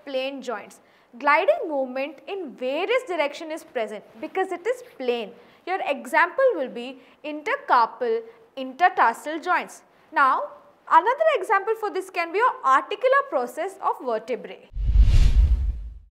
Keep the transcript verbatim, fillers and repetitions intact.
plane joints. Gliding movement in various direction is present because it is plane. Your example will be intercarpal, intertarsal joints. Now, another example for this can be your articular process of vertebrae.